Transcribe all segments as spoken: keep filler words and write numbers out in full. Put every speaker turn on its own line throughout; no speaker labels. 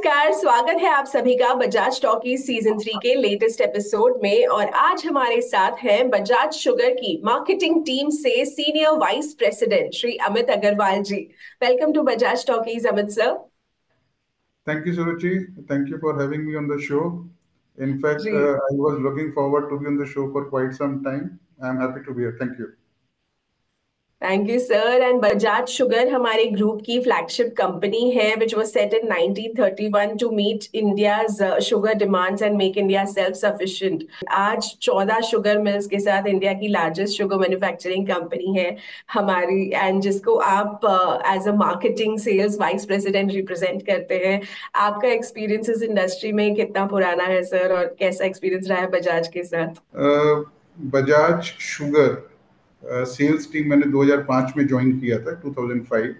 नमस्कार। स्वागत है आप सभी का बजाज टॉकीज सीजन थ्री के लेटेस्ट एपिसोड में। और आज हमारे साथ हैं बजाज शुगर की मार्केटिंग टीम से senior vice president Shri Amit Agarwal ji. Welcome to Bajaj Talkies Amit sir.
Thank you, Suruchi. Thank you for having me on the show. In fact,
जी,
uh, I was looking forward to be on the show for quite some time. I'm happy to be here. Thank you.
Thank you sir. And Bajaj Sugar हमारे group की flagship company है which was set in nineteen thirty one to meet India's sugar demands and make India self sufficient. आज चौदह sugar mills के साथ India की largest sugar manufacturing company है हमारी, एंड जिसको आप as a marketing sales vice president represent करते हैं। आपका एक्सपीरियंस इस इंडस्ट्री में कितना पुराना है सर, और कैसा एक्सपीरियंस रहा है बजाज के साथ?
Uh, Bajaj Sugar sales team मैंने दो हज़ार पाँच में ज्वाइन किया था, two thousand five.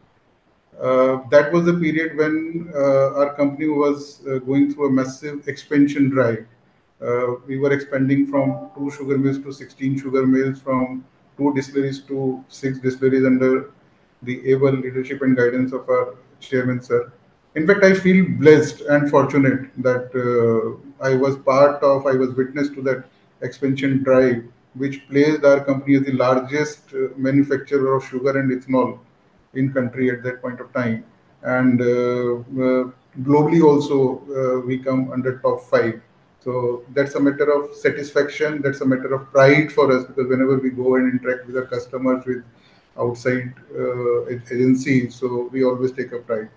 Uh, that was the period when uh, our company was uh, going through a massive expansion drive. Uh, we were expanding from two sugar mills to sixteen sugar mills, from two distilleries to six distilleries under the able leadership and guidance of our chairman, sir. In fact, I feel blessed and fortunate that uh, I was part of, I was witness to that expansion drive, which placed our company as the largest uh, manufacturer of sugar and ethanol in country at that point of time. And uh, uh, globally also, uh, we come under top five. So that's a matter of satisfaction. That's a matter of pride for us, because whenever we go and interact with our customers, with outside uh, agencies, so we always take a pride.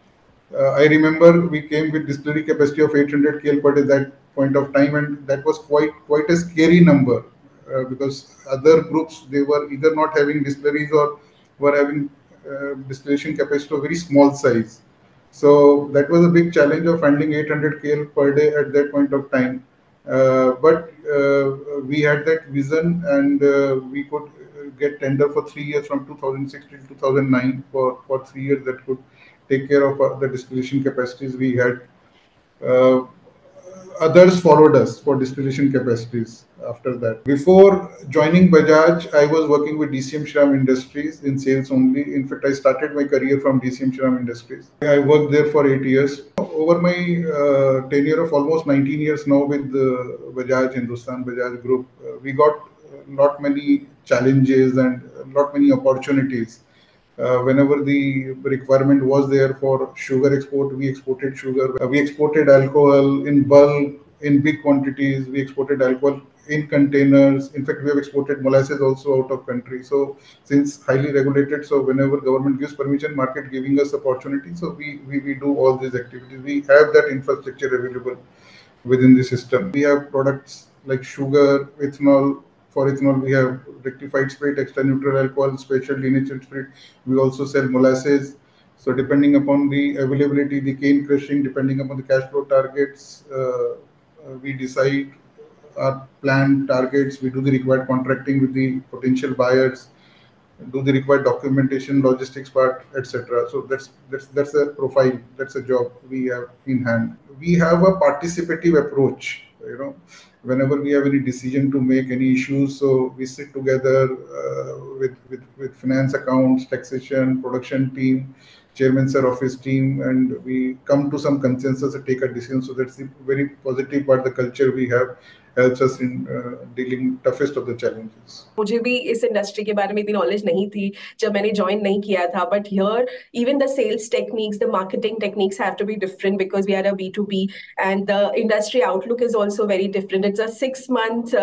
Uh, I remember we came with distillery capacity of eight hundred K L per day at that point of time, and that was quite quite a scary number, uh, because other groups, they were either not having distilleries or were having uh, distillation capacity of very small size. So that was a big challenge of finding eight hundred K L per day at that point of time. Uh, but uh, we had that vision, and uh, we could uh, get tender for three years from two thousand six to two thousand nine, for, for three years that could take care of uh, the distillation capacities we had. Uh, Others followed us for distillation capacities after that. Before joining Bajaj, I was working with D C M Shriram Industries in sales only. In fact, I started my career from D C M Shriram Industries. I worked there for eight years. Over my uh, tenure of almost nineteen years now with the Bajaj Hindustan Bajaj Group, uh, we got lot many challenges and lot many opportunities. Uh, whenever the requirement was there for sugar export, we exported sugar. Uh, we exported alcohol in bulk, in big quantities. We exported alcohol in containers. In fact, we have exported molasses also out of country. So since highly regulated, so whenever government gives permission, market giving us opportunity, so we, we, we do all these activities. We have that infrastructure available within the system. We have products like sugar, ethanol. For ethanol, we have rectified spirit, extra neutral alcohol, special denatured spirit. We also sell molasses. So depending upon the availability, the cane crushing, depending upon the cash flow targets, uh, uh, we decide our planned targets. We do the required contracting with the potential buyers, do the required documentation, logistics part, et cetera. So that's that's that's a profile, that's a job we have in hand. We have a participative approach. You know, whenever we have any decision to make, any issues, so we sit together uh, with, with with finance, accounts, taxation, production team, chairman sir office team, and we come to some consensus and take a decision. So that's the very positive part. The culture we have helps us in uh, dealing toughest of the challenges.
मुझे भी इस industry के बारे में इतनी knowledge नहीं थी जब मैंने ज्वाइन नहीं किया था, but here even the sales techniques, the marketing techniques have to be different because we are a B to B, and the industry outlook is also very different. It's a six month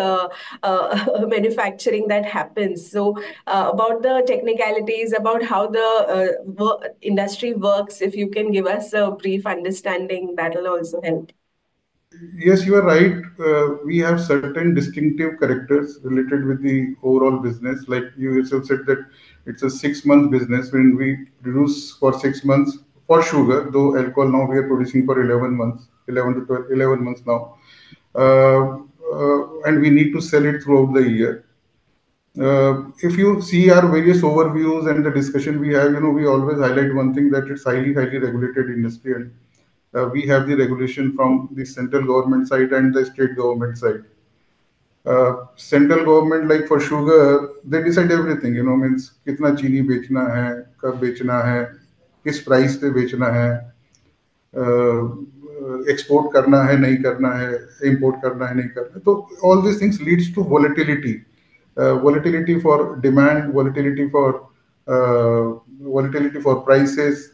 manufacturing that happens. So uh, about the technicalities, about how the uh, wo- industry works, if you can give us a brief understanding, that will also help.
Yes, you are right. Uh, we have certain distinctive characters related with the overall business. Like you yourself said that it's a six month business when we produce for six months for sugar, though alcohol now we are producing for eleven months, eleven to twelve, eleven months now. Uh, uh, and we need to sell it throughout the year. Uh, if you see our various overviews and the discussion we have, you know, we always highlight one thing, that it's highly, highly regulated industry, and uh, we have the regulation from the central government side and the state government side. Uh, central government, like for sugar, they decide everything. You know, means कितना चीनी बेचना है, कब बेचना है, किस price पे बेचना है. एक्सपोर्ट करना है नहीं करना है, इंपोर्ट करना है नहीं करना है, तो all this things leads to volatility, volatility for demand, volatility for volatility for prices.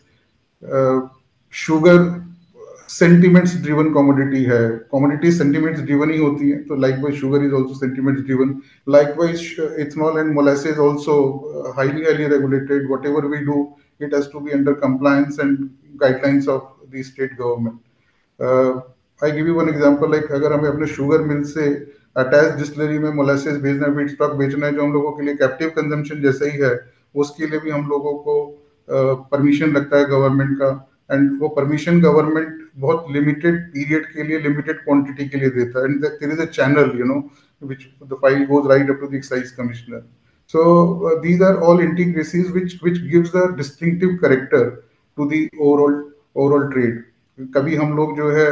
Sugar sentiments driven commodity है, कमोडिटी सेंटिमेंट्स ड्रिवन ही होती है, तो likewise sugar is also sentiments driven, likewise ethanol and molasses also highly highly regulated, whatever we do it has to be under compliance and guidelines of the state government. uh, I give you one example, like अगर हमें अपने sugar mill से attach distillery में molasses भेजना है, feed stock बेचना है, जो हम लोगों के लिए कैप्टिव कंजम्पशन जैसा ही है, उसके लिए भी हम लोगों को परमिशन uh, लगता है गवर्नमेंट का, एंड वो परमिशन गवर्नमेंट बहुत लिमिटेड पीरियड के लिए, लिमिटेड क्वांटिटी के लिए देता है, and there is a channel, you know, which the file goes right up to the excise commissioner. So uh, these are all intricacies which which gives the distinctive character to the overall overall trade. कभी हम लोग जो है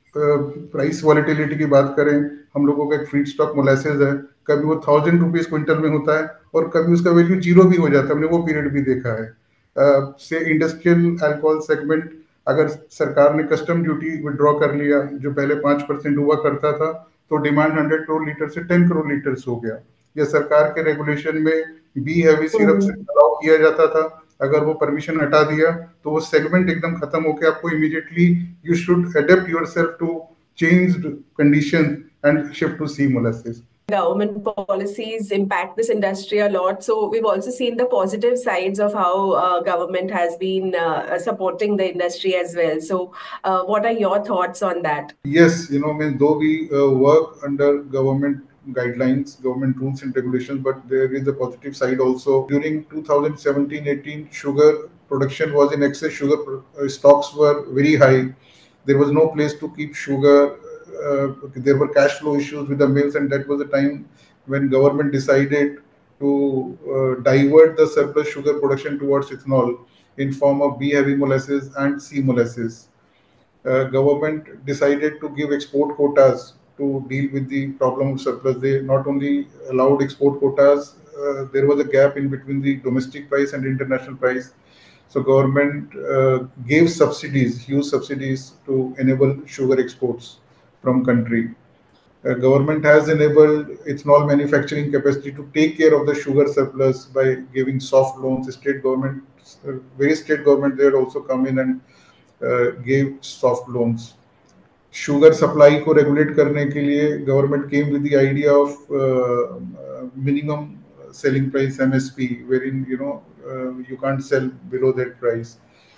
price volatility की बात करें, हम लोगों का एक फीड स्टॉक मोलासेस है, कभी वो थाउजेंड रुपीज क्विंटल में होता है और कभी उसका वैल्यू जीरो भी हो जाता है, हमने वो पीरियड भी देखा है. से इंडस्ट्रियल अल्कोहल सेगमेंट, अगर सरकार ने कस्टम ड्यूटी विड्रॉ कर लिया, जो पहले पाँच परसेंट हुआ करता था, तो डिमांड हंड्रेड करोड़ लीटर से टेन करोड़ लीटर्स हो गया. या सरकार के रेगुलेशन में बी हैवी सिरप से अलाउ किया जाता था, अगर वो परमिशन हटा दिया तो वो सेगमेंट एकदम खत्म होके आपको immediately you should adapt yourself to changed condition and shift to C molasses.
Government policies impact this industry a lot. So we've also seen the positive sides of how uh, government has been uh, supporting the industry as well. So uh, what are your thoughts on that?
Yes, you know, I mean, though we uh, work under government guidelines, government rules and regulations, but there is a positive side also. During twenty seventeen eighteen, sugar production was in excess, sugar uh, stocks were very high. There was no place to keep sugar. Uh, there were cash flow issues with the mills, and that was the time when government decided to uh, divert the surplus sugar production towards ethanol in form of B heavy molasses and C molasses. Uh, government decided to give export quotas to deal with the problem of surplus. They not only allowed export quotas, uh, there was a gap in between the domestic price and international price. So government uh, gave subsidies, huge subsidies, to enable sugar exports from country. Uh, government has enabled ethanol manufacturing capacity to take care of the sugar surplus by giving soft loans. State government, uh, various state government, they had also come in and uh, gave soft loans. Sugar supply को regulate करने के लिए government came with the idea of uh, uh, minimum selling price M S P, wherein you know uh, you can't sell below that price.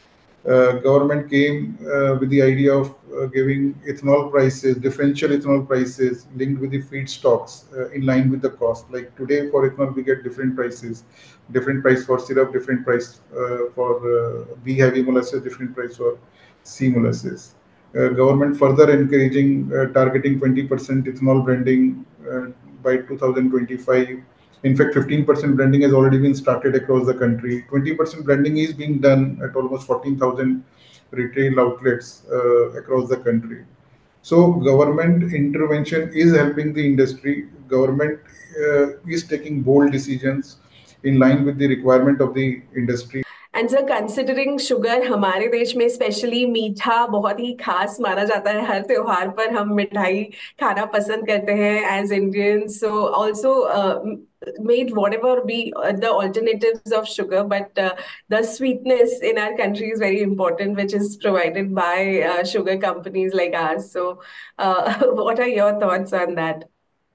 Uh, government came uh, with the idea of uh, giving ethanol prices, differential ethanol prices linked with the feedstocks uh, in line with the cost. Like today for ethanol we get different prices, different price for syrup, different price uh, for uh, B heavy molasses, different price for C molasses. Uh, government further encouraging uh, targeting twenty percent ethanol blending uh, by two thousand twenty-five. In fact, fifteen percent blending has already been started across the country. twenty percent blending is being done at almost fourteen thousand retail outlets uh, across the country. So government intervention is helping the industry. Government uh, is taking bold decisions in line with the requirement of the industry.
And sir, considering sugar हमारे देश में specially मीठा बहुत ही खास माना जाता है, हर त्योहार पर हम मिठाई खाना पसंद करते हैं as Indians. So also made whatever be uh, the alternatives of sugar, but uh, the sweetness in our country is very important, which is provided by uh, sugar companies like ours. So uh, what are your thoughts on that?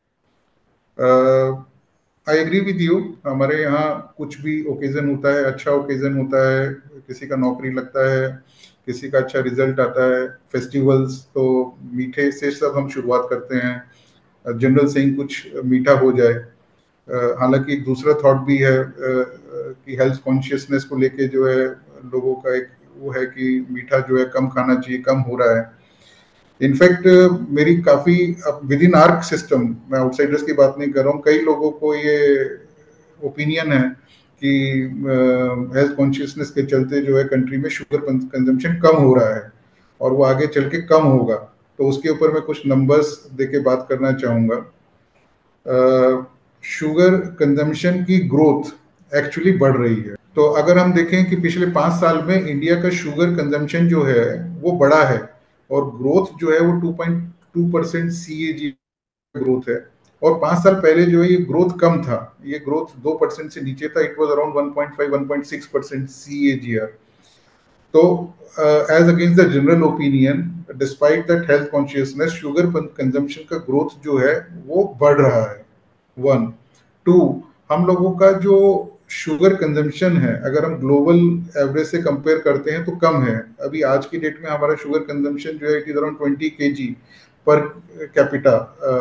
uh, I agree with you. हमारे यहाँ कुछ भी occasion होता है, अच्छा occasion होता है, किसी का नौकरी लगता है, किसी का अच्छा रिजल्ट आता है, फेस्टिवल्स, तो मीठे से सब हम शुरुआत करते हैं. जनरल सेइंग कुछ मीठा हो जाए. हालांकि एक दूसरा थॉट भी है कि हेल्थ कॉन्शियसनेस को लेके जो है लोगों का एक वो है कि मीठा जो है कम खाना चाहिए, कम हो रहा है. इनफैक्ट मेरी काफ़ी विद इन आर्क सिस्टम, मैं आउटसाइडर्स की बात नहीं कर रहा हूँ, कई लोगों को ये ओपिनियन है कि हेल्थ कॉन्शियसनेस के चलते जो है कंट्री में शुगर कंजम्पशन कम हो रहा है और वो आगे चल के कम होगा. तो उसके ऊपर मैं कुछ नंबर्स दे के बात करना चाहूँगा. शुगर कंजम्पशन की ग्रोथ एक्चुअली बढ़ रही है. तो अगर हम देखें कि पिछले पाँच साल में इंडिया का शुगर कंजम्पशन जो है वो बढ़ा है और ग्रोथ जो है वो two point two percent C A G growth है, और पाँच साल पहले जो है ये ग्रोथ कम था, ये ग्रोथ दो परसेंट से नीचे था, it was around one point five one point six percent C A G R. तो as against the general opinion, despite that health consciousness, sugar consumption का ग्रोथ जो है वो बढ़ रहा है। वन टू, हम लोगों का जो शुगर कंजम्पशन है अगर हम ग्लोबल एवरेज से कंपेयर करते हैं तो कम है। अभी आज की डेट में हमारा शुगर कंजम्पशन जो है it is around twenty K G per capita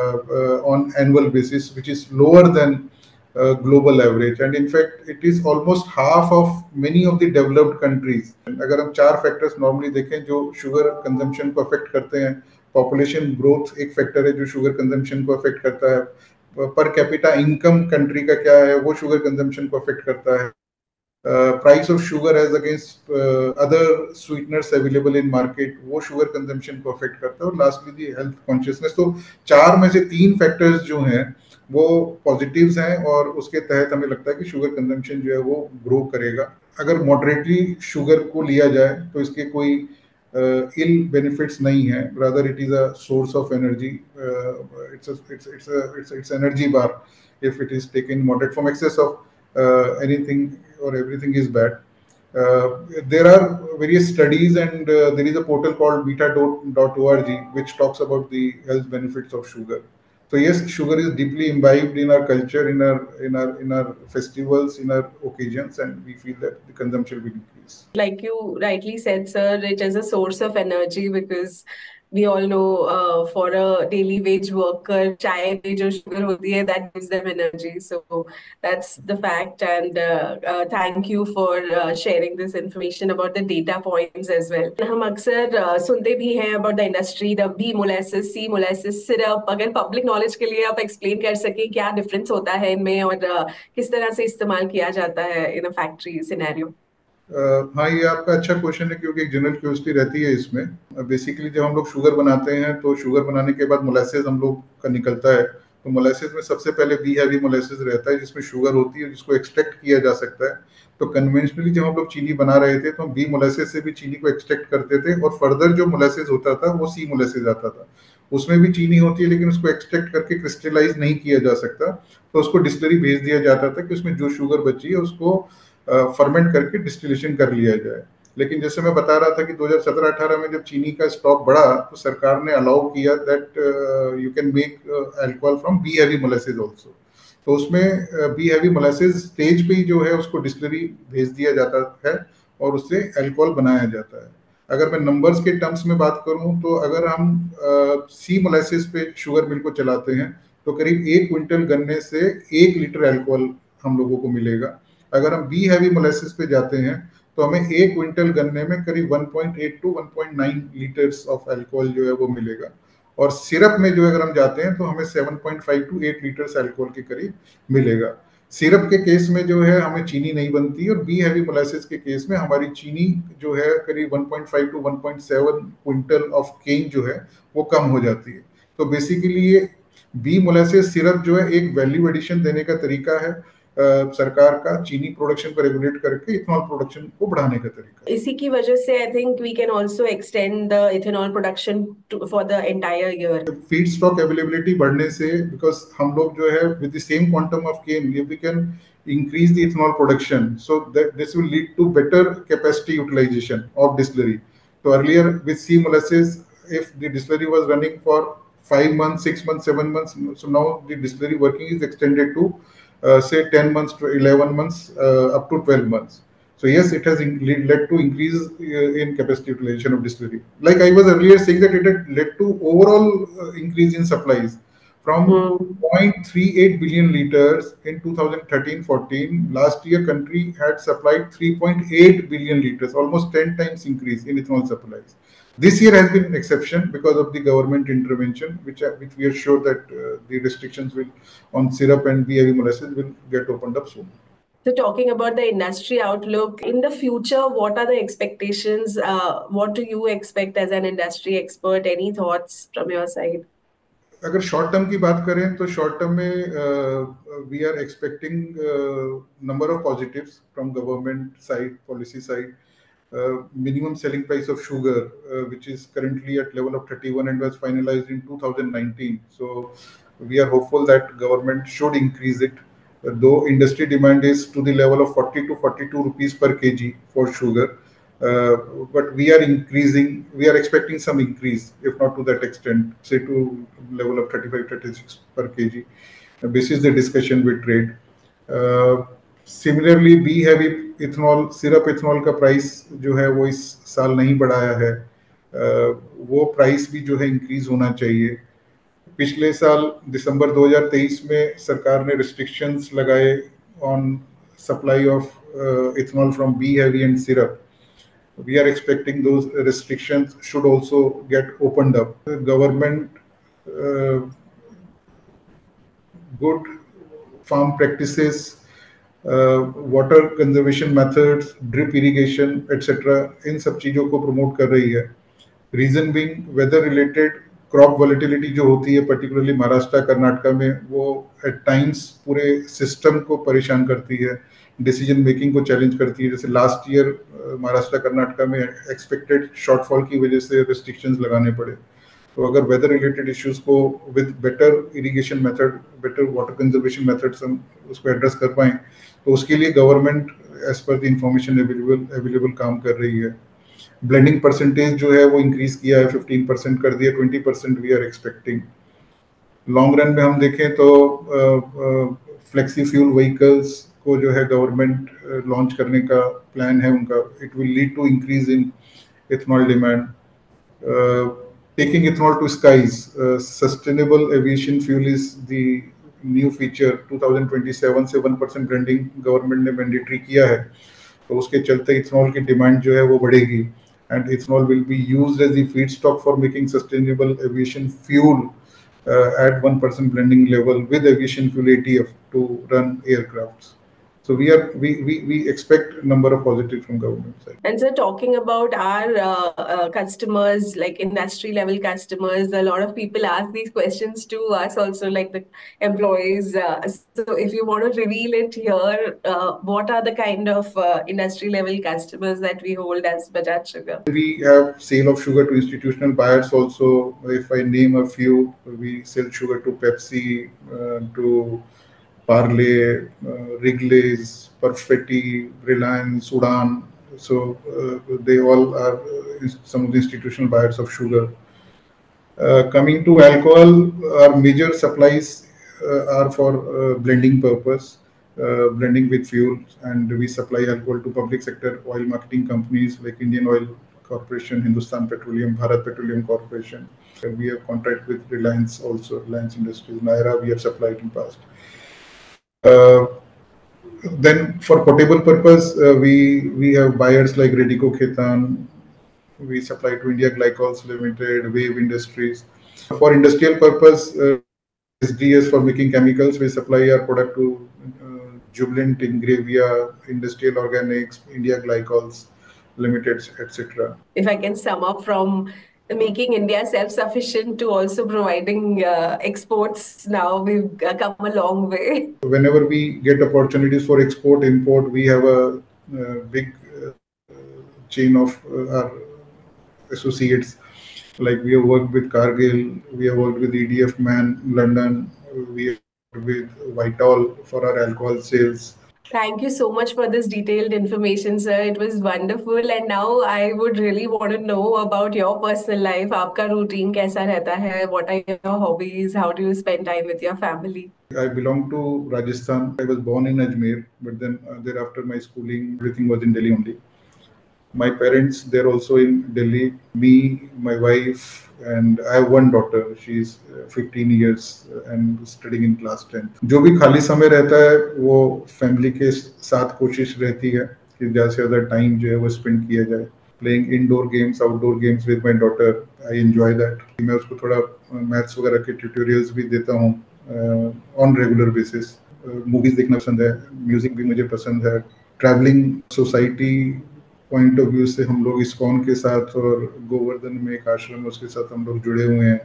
on annual basis, which is lower than uh, global average, and in fact it is almost half of many of the developed countries. अगर हम चार factors normally देखें जो sugar consumption को affect करते हैं, population growth एक factor है जो शुगर कंजम्पशन को अफेक्ट करता है, पर कैपिटा इनकम कंट्री का क्या है वो शुगर कंजम्पशन को अफेक्ट करता है, price of sugar as against other sweeteners available in market वो शुगर कंजम्पशन को अफेक्ट करता है, और लास्टली दी हेल्थ कॉन्शियसनेस। तो चार में से तीन फैक्टर्स जो हैं वो पॉजिटिव्स हैं और उसके तहत हमें लगता है कि शुगर कंजम्पशन जो है वो ग्रो करेगा। अगर मॉडरेटली शुगर को लिया जाए तो इसके कोई इल बेनिफिट्स नहीं है, rather it is a source of energy, it's it's it's it's it's energy bar if it is taken moderate from excess of uh, anything or everything is bad. Uh, there are various studies and uh, there is a portal called beta dot org which talks about the health benefits of sugar. So yes, sugar is deeply imbibed in our culture, in our in our in our festivals, in our occasions, and we feel that the consumption will increase.
Like you rightly said, sir, it is a source of energy because we all know uh, for a daily wage worker, chai में जो sugar होती है that gives them energy. So that's the fact. And uh, uh, thank you for uh, sharing this information about the data points as well. हम अक्सर uh, सुनते भी हैं about the industry, the B molasses, C molasses, syrup. अगर public knowledge के लिए आप explain कर सकें क्या difference होता है इनमें और uh, किस तरह से इस्तेमाल किया जाता है in a factory scenario.
Uh, हाँ, ये आपका अच्छा क्वेश्चन है क्योंकि एक जनरल क्यूरियोसिटी रहती है इसमें। बेसिकली uh, जब हम लोग शुगर बनाते हैं तो शुगर बनाने के बाद मोलासेस हम लोग का निकलता है, तो मोलासेस में सबसे पहले बी हैवी मोलासेस रहता है जिसमें शुगर होती है जिसको एक्सट्रैक्ट किया जा सकता है। तो कन्वेंशनली जब हम लोग चीनी बना रहे थे तो हम बी मोलासेस से भी चीनी को एक्सट्रैक्ट करते थे और फर्दर जो मोलासेस होता था वो सी मोलासेस आता था, उसमें भी चीनी होती है लेकिन उसको एक्सट्रैक्ट करके क्रिस्टलाइज नहीं किया जा सकता, तो उसको डिस्टिलरी भेज दिया जाता था कि उसमें जो शुगर बची है उसको फर्मेंट करके डिस्टिलेशन कर लिया जाए। लेकिन जैसे मैं बता रहा था कि दो हज़ार सत्रह अठारह में जब चीनी का स्टॉक बढ़ा तो सरकार ने अलाउ किया that you can make alcohol from B heavy molasses also. तो उसमें बी हैवी मोलासेस स्टेज पे ही जो है उसको डिस्टिलरी भेज दिया जाता है और उससे अल्कोहल बनाया जाता है। अगर मैं नंबर्स के टर्म्स में बात करूं तो अगर हम सी मोलासेस पे शुगर मिल को चलाते हैं तो करीब एक क्विंटल गन्ने से एक लीटर अल्कोहल हम लोगों को मिलेगा। अगर हम बी हैवी मोलासेस पे जाते हैं तो हमें एक क्विंटल गन्ने में करीब one point eight to one point nine litres of alcohol जो है वो मिलेगा, और सिरप में जो अगर हम जाते हैं तो हमें seven point five to eight litres alcohol के करीब मिलेगा। सिरप के केस में जो है हमें चीनी नहीं बनती और बी हैवी मोलासेस के केस में हमारी चीनी जो है करीब one point five to one point seven quintal of cane जो है वो कम हो जाती है। तो बेसिकली ये बी मोलासेस सिरप जो है एक वैल्यू एडिशन देने का तरीका है Uh, सरकार का चीनी प्रोडक्शन को रेगुलेट करके इथेनॉल प्रोडक्शन को बढ़ाने का तरीका।
इसी की वजह से I think we can also extend the ethanol production for the entire year.
Feedstock availability बढ़ने से, बिकॉज हम लोग जो है with the same quantum of cane if we can increase the ethanol production, so that this will lead to better capacity utilization of distillery. So earlier with C molasses, if the distillery was running for five months, six months, seven months, so now the distillery working is extended to uh, say ten months to eleven months, uh, up to twelve months. So yes, it has in, led to increase uh, in capacity utilization of distillery. Like I was earlier saying that it had led to overall uh, increase in supplies from
Hmm.
zero point three eight billion liters in two thousand thirteen fourteen. Last year country had supplied three point eight billion liters, almost ten times increase in ethanol supplies. This year has been an exception because of the government intervention, which, are, which we are sure that uh, the restrictions will on syrup and B heavy molasses will get opened up soon.
So talking about the industry outlook in the future, what are the expectations? Uh, what do you expect as an industry expert? Any thoughts from your side?
अगर short term की बात करें तो short term में we are expecting number of positives from government side, policy side. Minimum selling price of sugar, uh, which is currently at level of thirty-one and was finalized in two thousand nineteen. So we are hopeful that government should increase it. Uh, though industry demand is to the level of forty to forty-two rupees per kg for sugar, uh, but we are increasing, we are expecting some increase, if not to that extent, say to level of thirty-five, thirty-six per kg. Uh, this is the discussion with trade. Similarly B heavy ethanol, syrup ethanol का price जो है वो इस साल नहीं बढ़ाया है. uh, वो प्राइस भी जो है इंक्रीज होना चाहिए. पिछले साल दिसंबर दो हज़ार तेईस में सरकार ने रिस्ट्रिक्शंस लगाए on supply of ethanol from B heavy and syrup. We are expecting those restrictions should also get opened up. Government good farm practices, water conservation methods, drip irrigation etcetera, इन सब चीज़ों को प्रमोट कर रही है. Reason being weather related crop volatility जो होती है पर्टिकुलरली महाराष्ट्र कर्नाटका में, वो एट टाइम्स पूरे सिस्टम को परेशान करती है, डिसीजन मेकिंग को चैलेंज करती है. जैसे लास्ट ईयर महाराष्ट्र कर्नाटका में एक्सपेक्टेड शॉर्टफॉल की वजह से रिस्ट्रिक्शंस लगाने पड़े. तो अगर वेदर रिलेटेड इश्यूज को with better irrigation method, better water conservation methods हम उसको एड्रेस कर पाएं, तो उसके लिए government as per the information available available काम कर रही है. ब्लेंडिंग परसेंटेज जो है वो इंक्रीज किया है, फिफ्टीन परसेंट कर दिया, twenty percent we are expecting. Long run में हम देखें तो फ्लेक्सी फ्यूल व्हीकल्स को जो है गवर्नमेंट लॉन्च करने का प्लान है उनका. It will lead to increase in ethanol demand. Taking ethanol to skies, uh, sustainable aviation fuel is the new feature. twenty twenty-seven से one percent blending गवर्नमेंट ने mandatory किया है, तो उसके चलते इथेनॉल की डिमांड जो है वो बढ़ेगी. And ethanol will be used as the feedstock for making sustainable aviation fuel at one percent blending level with aviation fuel A T F to run aircrafts. So we are we, we we expect number of positive from government side.
And so talking about our uh, uh, customers, like industry level customers, a lot of people ask these questions to us also, like the employees. Uh, so if you want to reveal it here, uh, what are the kind of uh, industry level customers that we hold as Bajaj Sugar?
We have sale of sugar to institutional buyers also. If I name a few, we sell sugar to Pepsi, uh, to Parle, uh, Wrigley's, Perfetti, Reliance, Udan. So uh, they all are uh, some of the institutional buyers of sugar. Uh, coming to alcohol, our major supplies uh, are for uh, blending purpose, uh, blending with fuel, and we supply alcohol to public sector oil marketing companies like Indian Oil Corporation, Hindustan Petroleum, Bharat Petroleum Corporation. And we have contract with Reliance also, Reliance Industries, Naira we have supplied in past. Uh, then for potable purpose, uh, we we have buyers like Radico Khaitan. We supply to India Glycols Limited, Wave Industries. For industrial purpose, uh, S D S for making chemicals, we supply our product to uh, Jubilant, Ingravia, Industrial Organics, India Glycols Limited, et cetera.
If I can sum up from making India self-sufficient to also providing uh, exports, now we've come a long way.
Whenever we get opportunities for export, import, we have a, a big uh, chain of uh, our associates. Like we have worked with Cargill, we have worked with E D F Man, London, we have worked with Vitol for our alcohol sales.
Thank you so much for this detailed information, sir. It was wonderful. And now I would really want to know about your personal life. आपका routine कैसा रहता है? What are your hobbies? How do you spend time with your family?
I belong to Rajasthan. I was born in Ajmer, but then uh, thereafter my schooling, everything was in Delhi only. My parents, they're also in Delhi. Me, my wife, and I have one daughter. She's fifteen years and studying in class tenth. जो भी खाली समय रहता है वो family के साथ कोशिश रहती है कि ज़्यादा से ज़्यादा टाइम जो है वो स्पेंड किया जाए. Playing indoor games, outdoor games with my daughter, I enjoy that. मैं उसको थोड़ा मैथ्स वगैरह के ट्यूटोरियल्स भी देता हूँ ऑन रेगुलर बेसिस. मूवीज देखना पसंद है, म्यूजिक भी मुझे पसंद है. Travelling, society point of view से हम लोग इस्कॉन के साथ और गोवर्धन में एक आश्रम है उसके साथ हम लोग जुड़े हुए हैं.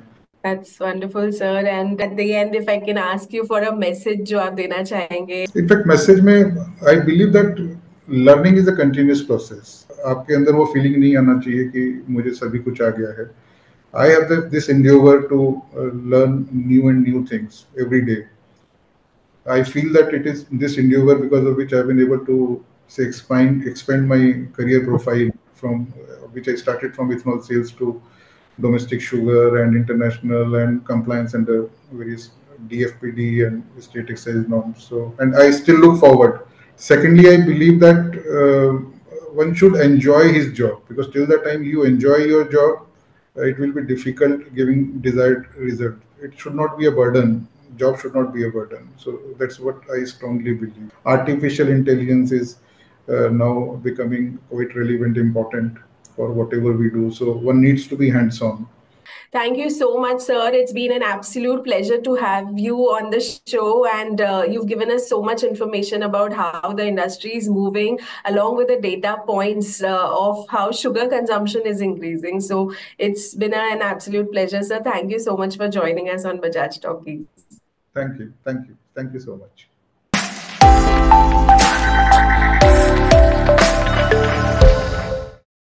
That's wonderful, sir. And at the end, if I can ask you for a message जो आप देना चाहेंगे.
In fact, message में I believe that learning is a continuous process. आपके अंदर वो feeling नहीं आना चाहिए कि मुझे सभी कुछ आ गया है. I have the, this endeavor to uh, learn new and new things every day. I feel that it is this endeavor because of which I've been able to say expand expand my career profile from uh, which I started from ethanol sales to domestic sugar and international and compliance under various D F P D and state excise norms. So, and I still look forward. Secondly, I believe that uh, one should enjoy his job because till the time you enjoy your job, uh, it will be difficult giving desired result. It should not be a burden. Job should not be a burden. So that's what I strongly believe. Artificial intelligence is uh, now becoming quite relevant, important for whatever we do. So one needs to be hands-on.
Thank you so much, sir. It's been an absolute pleasure to have you on the show, and uh, you've given us so much information about how the industry is moving, along with the data points uh, of how sugar consumption is increasing. So it's been an absolute pleasure, sir. Thank you so much for joining us on Bajaj Talkies.
Thank you. Thank you. Thank you so much.